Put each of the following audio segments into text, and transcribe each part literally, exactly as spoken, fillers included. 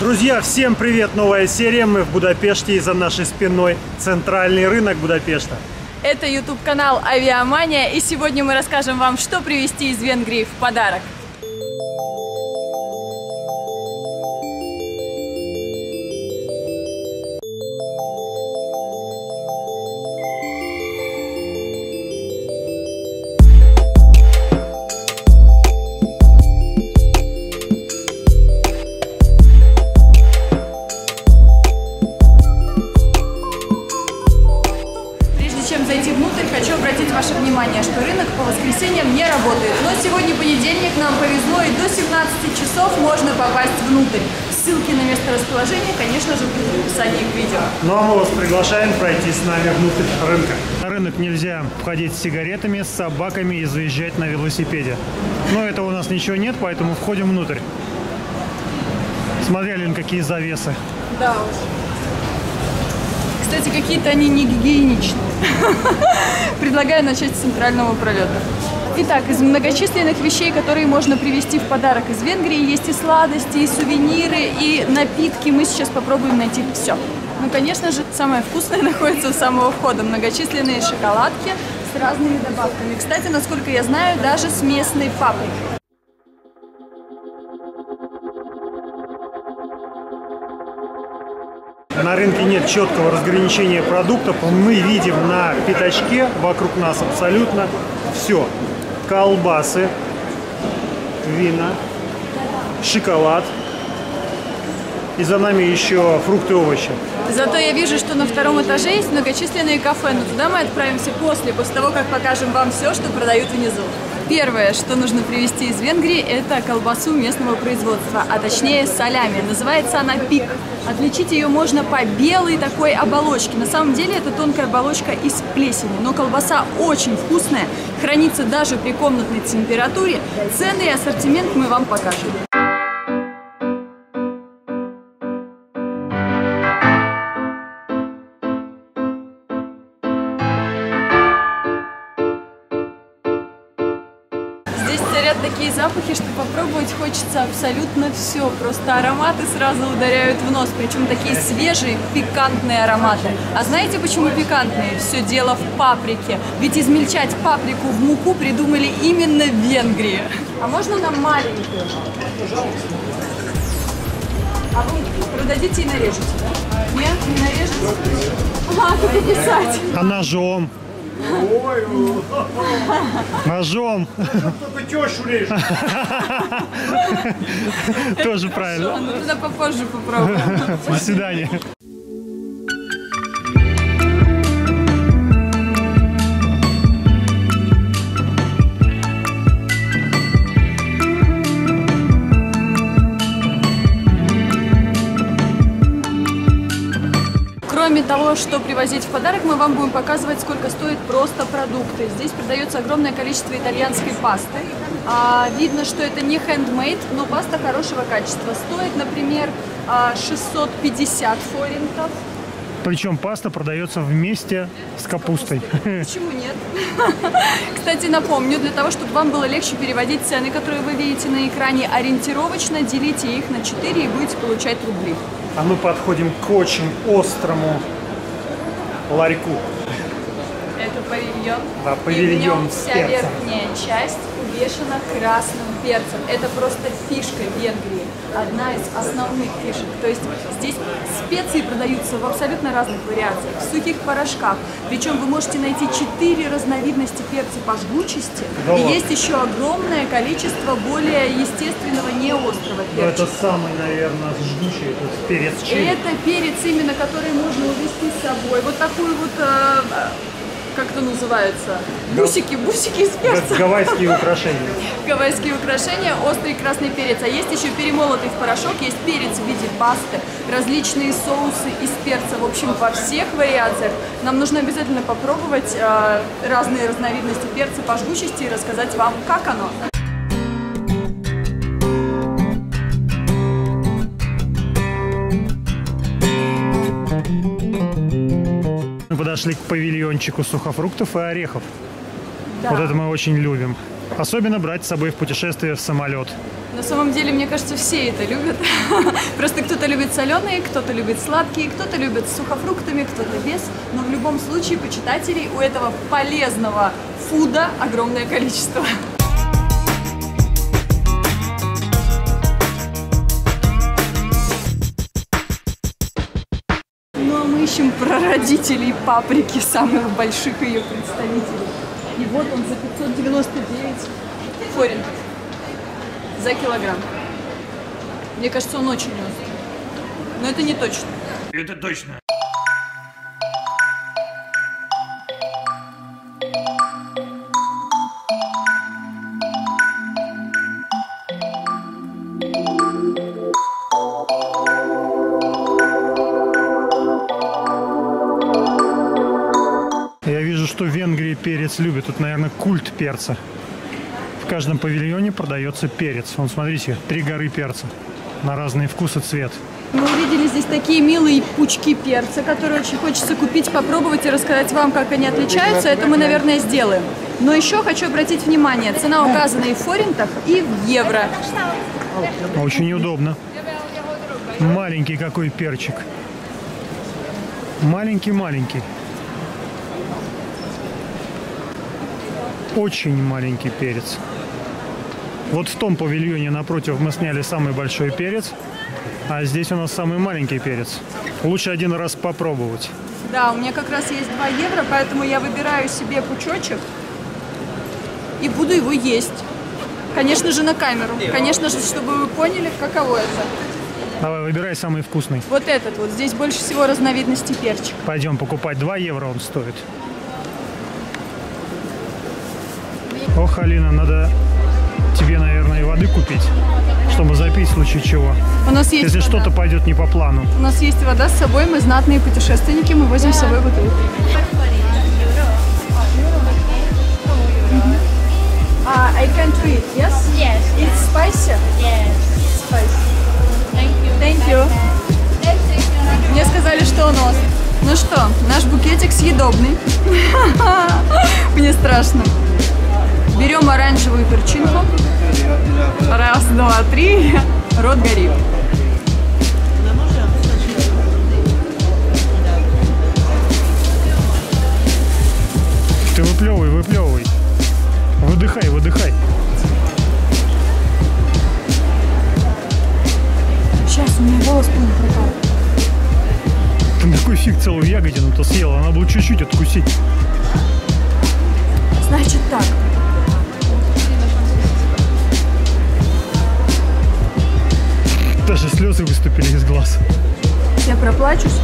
Друзья, всем привет! Новая серия. Мы в Будапеште, и за нашей спиной центральный рынок Будапешта. Это YouTube-канал Авиамания, и сегодня мы расскажем вам, что привезти из Венгрии в подарок. Чем зайти внутрь, хочу обратить ваше внимание, что рынок по воскресеньям не работает. Но сегодня понедельник, нам повезло, и до семнадцати часов можно попасть внутрь. Ссылки на место расположения, конечно же, будут в описании к видео. Ну а мы вас приглашаем пройти с нами внутрь рынка. На рынок нельзя входить с сигаретами, с собаками и заезжать на велосипеде. Но этого у нас ничего нет, поэтому входим внутрь. Смотрели, какие завесы. Да уж. Кстати, какие-то они не гигиеничные. Предлагаю начать с центрального пролета. Итак, из многочисленных вещей, которые можно привезти в подарок из Венгрии, есть и сладости, и сувениры, и напитки. Мы сейчас попробуем найти все. Ну, конечно же, самое вкусное находится у самого входа. Многочисленные шоколадки с разными добавками. Кстати, насколько я знаю, даже с местной паприкой. На рынке нет четкого разграничения продуктов. Мы видим на пятачке вокруг нас абсолютно все. Колбасы, вина, шоколад. И за нами еще фрукты и овощи. Зато я вижу, что на втором этаже есть многочисленные кафе, но туда мы отправимся после, после того, как покажем вам все, что продают внизу. Первое, что нужно привезти из Венгрии, это колбасу местного производства, а точнее салями. Называется она пик. Отличить ее можно по белой такой оболочке. На самом деле это тонкая оболочка из плесени, но колбаса очень вкусная, хранится даже при комнатной температуре. Цены и ассортимент мы вам покажем. Царят такие запахи, что попробовать хочется абсолютно все. Просто ароматы сразу ударяют в нос, причем такие свежие, пикантные ароматы. А знаете, почему пикантные? Все дело в паприке. Ведь измельчать паприку в муку придумали именно в Венгрии. А можно нам маленькую? Пожалуйста. А вы продадите и нарежете, да? Нет, не нарежете? А, как писать? А ножом? Ножом. Только тещу режет. Тоже правильно. Ну тогда попозже попробуем. До свидания. Кроме того, что привозить в подарок, мы вам будем показывать, сколько стоят просто продукты. Здесь продается огромное количество итальянской пасты. А, видно, что это не handmade, но паста хорошего качества. Стоит, например, шестьсот пятьдесят форинтов. Причем паста продается вместе с капустой. Почему нет? Кстати, напомню, для того, чтобы вам было легче переводить цены, которые вы видите на экране, ориентировочно делите их на четыре и будете получать рубли. А мы подходим к очень острому ларьку. Это павильон. Да, павильон и в нем с вся перцем. верхняя часть увешана красным перцем. Это просто фишка Венгрии. Одна из основных фишек. То есть здесь специи продаются в абсолютно разных вариациях, в сухих порошках. Причем вы можете найти четыре разновидности перца по жгучести. Да, и ладно. есть еще огромное количество более естественного, неострого перца. Это самый, наверное, жгучий, это перец чили. Это перец именно, который можно увезти с собой. Вот такую вот, э, как это называется, бусики, бусики из перца. Гавайские украшения. Гавайские украшения, острый красный перец. А есть еще перемолотый в порошок, есть перец в виде пасты, различные соусы из перца. В общем, во всех вариациях. Нам нужно обязательно попробовать э, разные разновидности перца по жгучести и рассказать вам, как оно. Мы подошли к павильончику сухофруктов и орехов. Да. Вот это мы очень любим. Особенно брать с собой в путешествие в самолет. На самом деле, мне кажется, все это любят. Просто кто-то любит соленые, кто-то любит сладкие, кто-то любит с сухофруктами, кто-то без. Но в любом случае, почитателей у этого полезного фуда огромное количество. Ну а мы ищем прародителей паприки, самых больших ее представителей. И вот он за пятьсот девяносто девять форинтов за килограмм. Мне кажется, он очень острый. Но это не точно. Это точно. Я вижу, что в Венгрии перец любят. Тут, наверное, культ перца. В каждом павильоне продается перец. Вон, смотрите, три горы перца на разные вкусы, цвет. Мы увидели здесь такие милые пучки перца, которые очень хочется купить, попробовать и рассказать вам, как они отличаются. Это мы, наверное, сделаем. Но еще хочу обратить внимание, цена указана и в форинтах, и в евро. Очень удобно. Маленький какой перчик. Маленький-маленький. Очень маленький перец. Вот в том павильоне напротив мы сняли самый большой перец, а здесь у нас самый маленький перец. Лучше один раз попробовать. Да, у меня как раз есть два евро, поэтому я выбираю себе пучочек и буду его есть. Конечно же, на камеру. Конечно же, чтобы вы поняли, каково это. Давай, выбирай самый вкусный. Вот этот вот. Здесь больше всего разновидностей перчика. Пойдем покупать. два евро он стоит. Ох, Алина, надо тебе, наверное, и воды купить, чтобы запить в случае чего. У нас есть Если что-то пойдет не по плану. У нас есть вода с собой, мы знатные путешественники, мы возим с собой бутылку. Uh, I can treat, yes? Yes. It's spicy? Yes. Spicy. Thank you. Thank you. Мне сказали, что он острый. Ну что, наш букетик съедобный. Мне страшно. Берем оранжевую перчинку. Раз, два, три. Рот горит. Ты выплевывай, выплевывай. Выдыхай, выдыхай. Сейчас у меня голос полный пропал. Ты на какой фиг целую ягодину-то съела? Надо было чуть-чуть откусить. Значит так. Даже слезы выступили из глаз. Я проплачусь.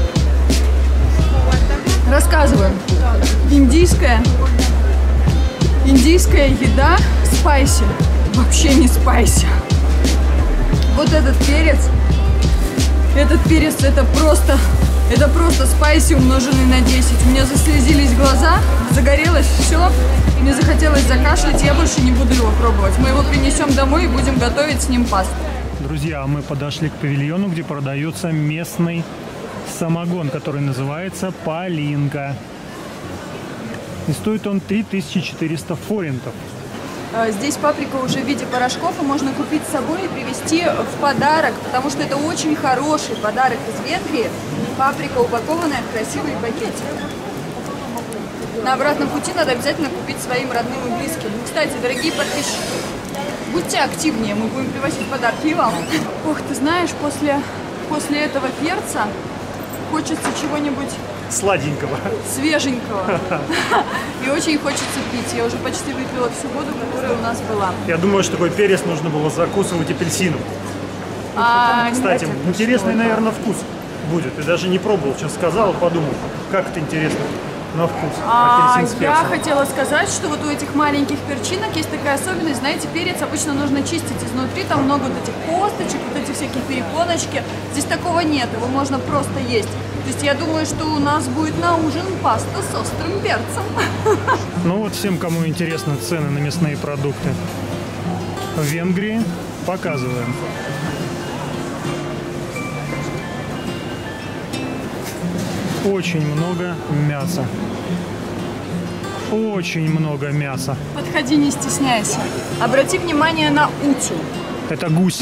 Рассказываю. Индийская, индийская еда спайси. Вообще не спайси. Вот этот перец, этот перец, это просто, это просто спайси, умноженный на десять. У меня заслезились глаза, загорелось все. Мне захотелось закашлять, я больше не буду его пробовать. Мы его принесем домой и будем готовить с ним пасту. Друзья, мы подошли к павильону, где продается местный самогон, который называется Полинка. И стоит он три тысячи четыреста форинтов. Здесь паприка уже в виде порошков, и можно купить с собой и привезти в подарок, потому что это очень хороший подарок из Венгрии. Паприка, упакованная в красивый пакетик. На обратном пути надо обязательно купить своим родным и близким. Ну, кстати, дорогие подписчики, будьте активнее, мы будем привозить подарки и вам. Ох, ты знаешь, после, после этого перца хочется чего-нибудь Сладенького. свеженького. И очень хочется пить. Я уже почти выпила всю воду, которая у нас была. Я думаю, что такой перец нужно было закусывать апельсином. А, Кстати, это интересный, что? наверное, вкус будет. Ты даже не пробовал, сейчас сказал, подумал, как это интересно на вкус. А, Апельсин с я перцем. хотела сказать, что вот у этих маленьких перчинок есть такая особенность, знаете, перец обычно нужно чистить изнутри, там много вот этих косточек, вот эти всякие перепоночки. Здесь такого нет, его можно просто есть. То есть я думаю, что у нас будет на ужин паста с острым перцем. Ну вот всем, кому интересны цены на мясные продукты в Венгрии, показываем. Очень много мяса. Очень много мяса. Подходи, не стесняйся. Обрати внимание на утю. Это гусь.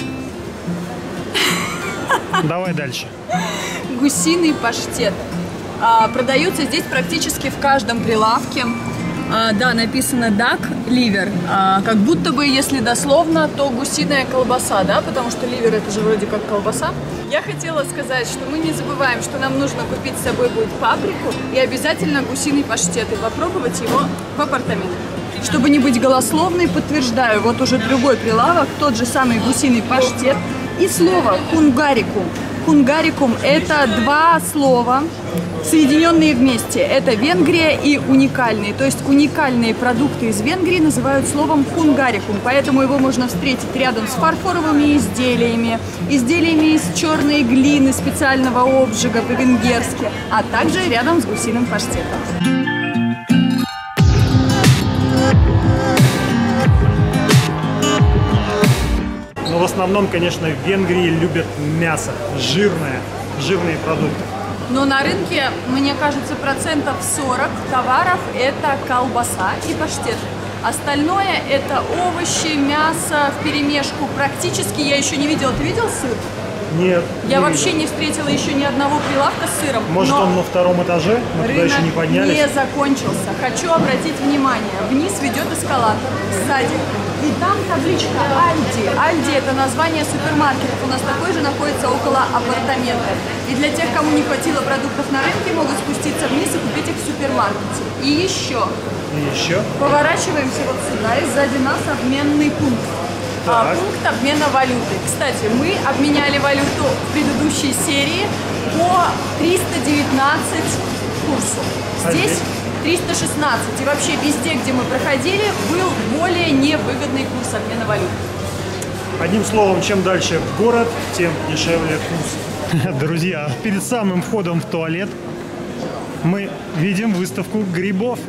Давай дальше. Гусиный паштет. А, продаются здесь практически в каждом прилавке. А, да, написано duck liver. А, как будто бы, если дословно, то гусиная колбаса, да? Потому что ливер это же вроде как колбаса. Я хотела сказать, что мы не забываем, что нам нужно купить с собой будет паприку и обязательно гусиный паштет и попробовать его в апартаментах. Чтобы не быть голословной, подтверждаю, вот уже другой прилавок, тот же самый гусиный паштет и слово хунгарикум. Хунгарикум – это два слова, соединенные вместе. Это Венгрия и уникальные. То есть уникальные продукты из Венгрии называют словом хунгарикум. Поэтому его можно встретить рядом с фарфоровыми изделиями, изделиями из черной глины специального обжига по-венгерски, а также рядом с гусиным паштетом. Но в основном, конечно, в Венгрии любят мясо, жирное, жирные продукты. Но на рынке, мне кажется, процентов сорок товаров это колбаса и паштет. Остальное это овощи, мясо вперемешку. Практически я еще не видела. Ты видел сыр? Нет. Я не вообще видел. не встретила еще ни одного прилавка с сыром. Может, он на втором этаже? Мы туда еще не поднялись. Не закончился. Хочу обратить внимание. Вниз ведет эскалатор, сзади. И там табличка Альди. Альди это название супермаркетов. У нас такой же находится около апартамента. И для тех, кому не хватило продуктов на рынке, могут спуститься вниз и купить их в супермаркете. И еще. И еще? Поворачиваемся вот сюда, и сзади нас обменный пункт. А, пункт обмена валюты. Кстати, мы обменяли валюту в предыдущей серии по триста девятнадцать курсу. Здесь триста шестнадцать. И вообще везде, где мы проходили, был более невыгодный курс обмена валюты. Одним словом, чем дальше в город, тем дешевле курс. Друзья, перед самым входом в туалет мы видим выставку грибов.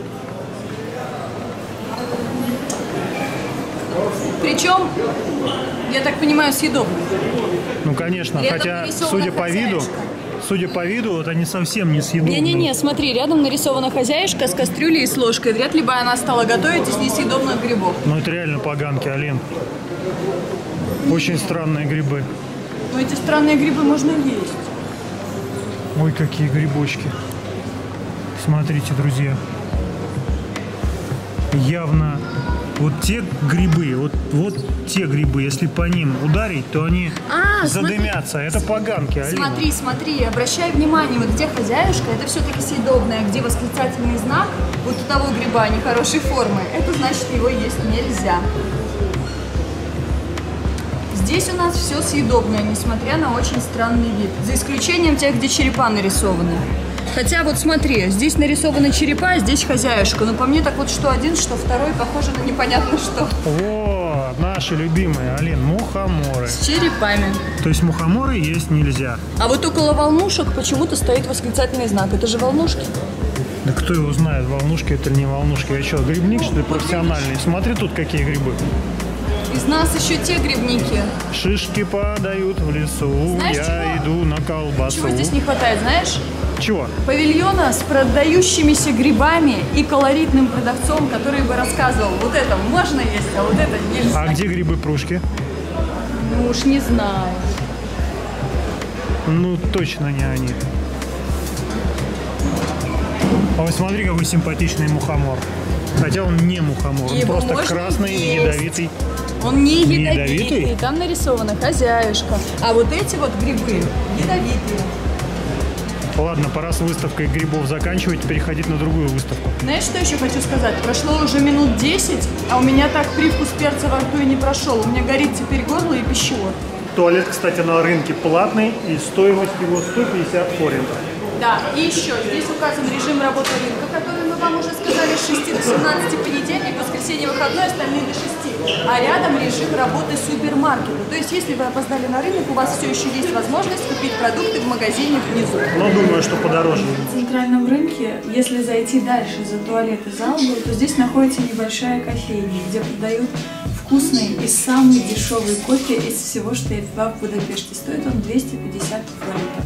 Причем, я так понимаю, съедобные. Ну, конечно, Рядом хотя, нарисована судя по виду, хозяюшка. судя по виду, вот они совсем не съедобные. Не-не-не, смотри, рядом нарисована хозяюшка с кастрюлей и с ложкой. Вряд ли бы она стала готовить из несъедобных грибов. Ну, это реально поганки, Алин. Очень странные грибы. Но эти странные грибы можно есть. Ой, какие грибочки. Смотрите, друзья. Явно вот те грибы, вот, вот те грибы, если по ним ударить, то они А, задымятся. смотри, это поганки, Алина. Смотри, смотри, обращай внимание, вот где хозяюшка, это все-таки съедобное, где восклицательный знак, вот у того гриба нехорошей формы, это значит, его есть нельзя. Здесь у нас все съедобное, несмотря на очень странный вид, за исключением тех, где черепа нарисованы. Хотя вот смотри, здесь нарисованы черепа, а здесь хозяюшка. Но по мне так вот что один, что второй похоже на непонятно что. О, наши любимые, Алин, мухоморы. С черепами. То есть мухоморы есть нельзя. А вот около волнушек почему-то стоит восклицательный знак. Это же волнушки. Да кто его знает, волнушки это или не волнушки. Я что, грибник, что ли, профессиональный? Смотри тут какие грибы. Из нас еще те грибники. Шишки падают в лесу, Знаешь, я чего? иду на колбасу. Чего здесь не хватает, знаешь? Чего? Павильона с продающимися грибами и колоритным продавцом, который бы рассказывал, вот это можно есть, а вот это нельзя. А где грибы-прушки? Ну уж не знаю. Ну, точно не они. А вот смотри, какой симпатичный мухомор. Хотя он не мухомор, он Его просто можно красный и есть. ядовитый. Он не Не ядовитый, ядовитый? там нарисована хозяюшка. А вот эти вот грибы ядовитые. Ладно, пора с выставкой грибов заканчивать, переходить на другую выставку. Знаешь, что еще хочу сказать? Прошло уже минут десять, а у меня так привкус перца во рту и не прошел. У меня горит теперь горло и пищевод. Туалет, кстати, на рынке платный, и стоимость его сто пятьдесят форинтов. Да, и еще здесь указан режим работы рынка, который мы вам уже сказали с шести до семнадцати понедельник, воскресенье, выходной, остальные до шести. А рядом режим работы супермаркета. То есть, если вы опоздали на рынок, у вас все еще есть возможность купить продукты в магазине внизу. Но думаю, что подороже. В центральном рынке, если зайти дальше за туалет и залу, то здесь находится небольшая кофейня, где продают вкусный и самый дешевый кофе из всего, что я пила в Будапеште. Стоит он двести пятьдесят форинтов.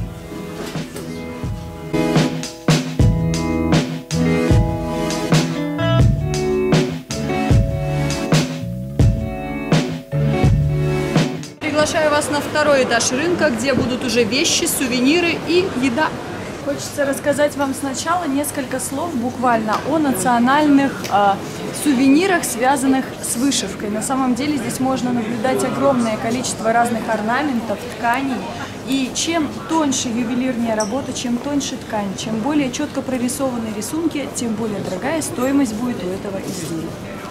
вас на второй этаж рынка, где будут уже вещи, сувениры и еда. Хочется рассказать вам сначала несколько слов буквально о национальных э, сувенирах, связанных с вышивкой. На самом деле здесь можно наблюдать огромное количество разных орнаментов, тканей. И чем тоньше ювелирная работа, чем тоньше ткань, чем более четко прорисованы рисунки, тем более дорогая стоимость будет у этого изделия.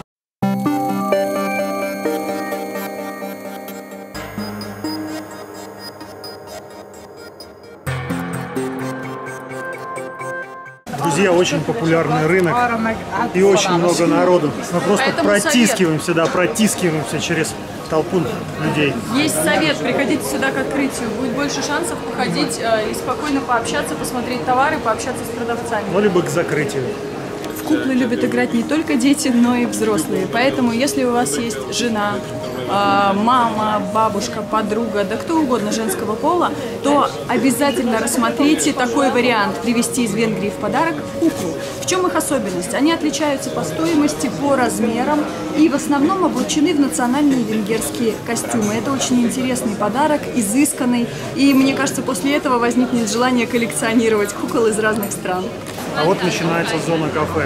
Друзья, очень популярный рынок и очень много народу. Мы просто Поэтому протискиваемся, совет. да, протискиваемся через толпу людей. Есть совет, приходите сюда к открытию, будет больше шансов походить э, и спокойно пообщаться, посмотреть товары, пообщаться с продавцами. Ну, либо к закрытию. В куклы любят играть не только дети, но и взрослые. Поэтому, если у вас есть жена, мама, бабушка, подруга, да кто угодно женского пола, то обязательно рассмотрите такой вариант привезти из Венгрии в подарок куклу. В чем их особенность? Они отличаются по стоимости, по размерам и в основном облачены в национальные венгерские костюмы. Это очень интересный подарок, изысканный, и мне кажется, после этого возникнет желание коллекционировать кукол из разных стран. А вот начинается зона кафе.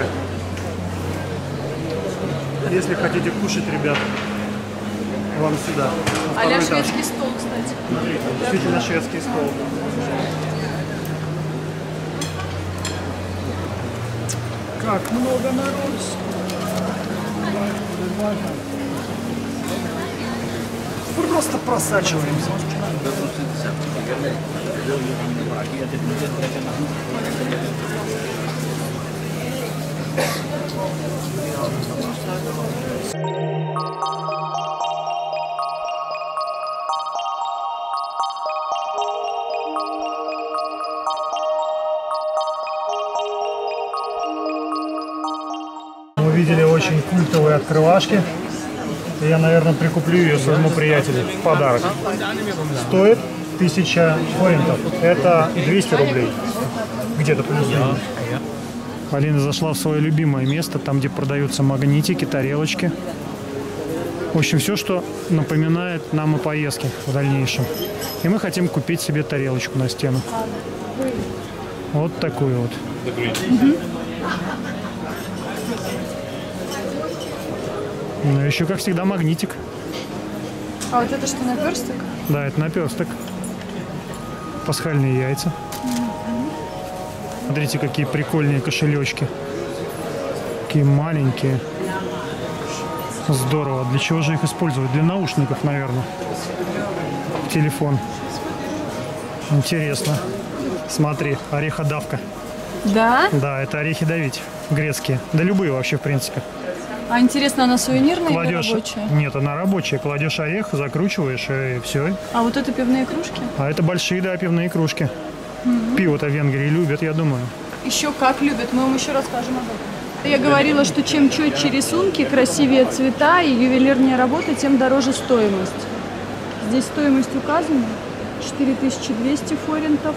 Если хотите кушать, ребят, вам сюда. А-ля шведский стол, кстати. Смотрите, действительно шведский стол. Как много народу! Просто просачиваемся. Мы увидели очень культовые открывашки. Я, наверное, прикуплю ее своему приятелю в подарок. Стоит тысяча форинтов. Это двести рублей. Где-то плюс-минус. Полина зашла в свое любимое место, там, где продаются магнитики, тарелочки. В общем, все, что напоминает нам о поездке в дальнейшем. И мы хотим купить себе тарелочку на стену. Вот такую вот. Ну, еще, как всегда, магнитик. А вот это что, наперсток? Да, это наперсток. Пасхальные яйца. Смотрите, какие прикольные кошелечки. Какие маленькие. Здорово. Для чего же их использовать? Для наушников, наверное. Телефон. Интересно. Смотри, ореходавка. Да? Да, это орехи давить. Грецкие. Да любые вообще, в принципе. А интересно, она сувенирная Кладешь... или рабочая? Нет, она рабочая. Кладешь орех, закручиваешь и все. А вот это пивные кружки? А это большие, да, пивные кружки. Mm-hmm. Пиво-то в Венгрии любят, я думаю. Еще как любят, мы вам еще расскажем об этом. Я говорила, что чем четче рисунки, красивее цвета и ювелирнее работа, тем дороже стоимость. Здесь стоимость указана. четыре тысячи двести форинтов.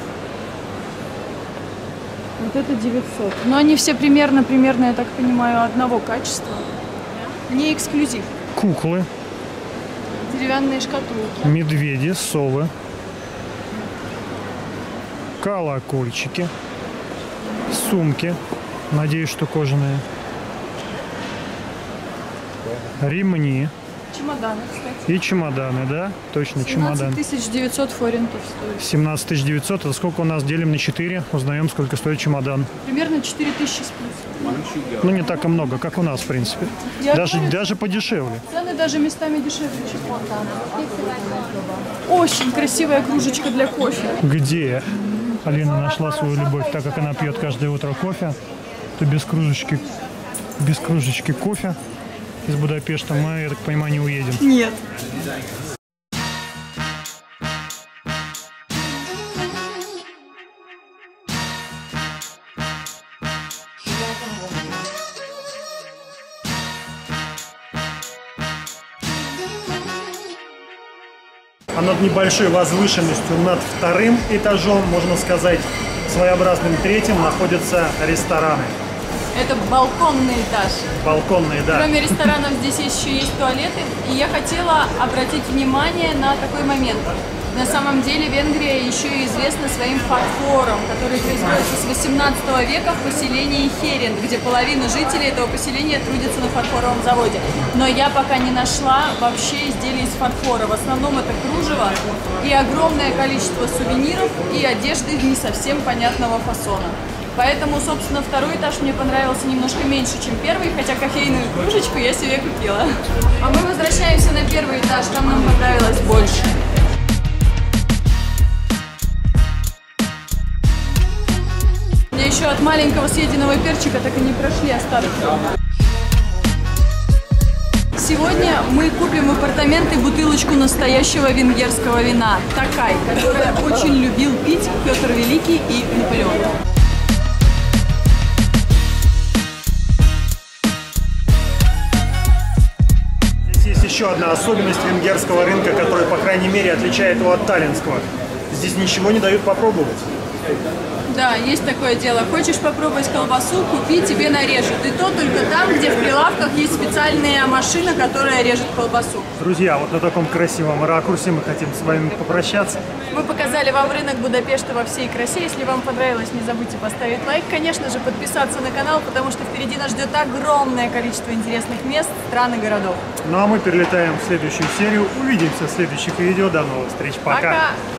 Вот это девятьсот. Но они все примерно, примерно, я так понимаю, одного качества. Не эксклюзив. Куклы. Деревянные шкатулки. Медведи, совы. Колокольчики. Сумки. Надеюсь, что кожаные. Ремни. Чемоданы, кстати. И чемоданы, да? Точно, чемодан. семнадцать тысяч девятьсот форинтов стоит. семнадцать тысяч девятьсот. Это сколько у нас делим на четыре? Узнаем, сколько стоит чемодан. Примерно четыре тысячи с плюсом. Ну, не так и много, как у нас, в принципе. Я Даже, говорю, даже подешевле. цены даже местами дешевле, чем там. Очень красивая кружечка для кофе. Где Алина нашла свою любовь, так как она пьет каждое утро кофе, то без кружечки, без кружечки кофе из Будапешта мы, я так понимаю, не уедем. Нет. А над небольшой возвышенностью, над вторым этажом, можно сказать, своеобразным третьим, находятся рестораны. Это балконный этаж. Балконные, да. Кроме ресторанов здесь еще есть туалеты. И я хотела обратить внимание на такой момент. На самом деле Венгрия еще и известна своим фарфором, который производится с восемнадцатого века в поселении Херен, где половина жителей этого поселения трудится на фарфоровом заводе. Но я пока не нашла вообще изделий из фарфора. В основном это кружево и огромное количество сувениров и одежды не совсем понятного фасона. Поэтому, собственно, второй этаж мне понравился немножко меньше, чем первый, хотя кофейную кружечку я себе купила. А мы возвращаемся на первый этаж, там нам понравилось больше. Мне еще от маленького съеденного перчика так и не прошли остатки. Сегодня мы купим в апартаменты бутылочку настоящего венгерского вина, Такай, которое очень любил пить Петр Великий и Наполеон. Еще одна особенность венгерского рынка, которая, по крайней мере, отличает его от таллинского. Здесь ничего не дают попробовать. Да, есть такое дело. Хочешь попробовать колбасу, купи, тебе нарежут. И то только там, где в прилавках есть специальная машина, которая режет колбасу. Друзья, вот на таком красивом ракурсе мы хотим с вами попрощаться. Мы показали вам рынок Будапешта во всей красе. Если вам понравилось, не забудьте поставить лайк. Конечно же, подписаться на канал, потому что впереди нас ждет огромное количество интересных мест, стран и городов. Ну а мы перелетаем в следующую серию. Увидимся в следующих видео. До новых встреч. Пока! Пока.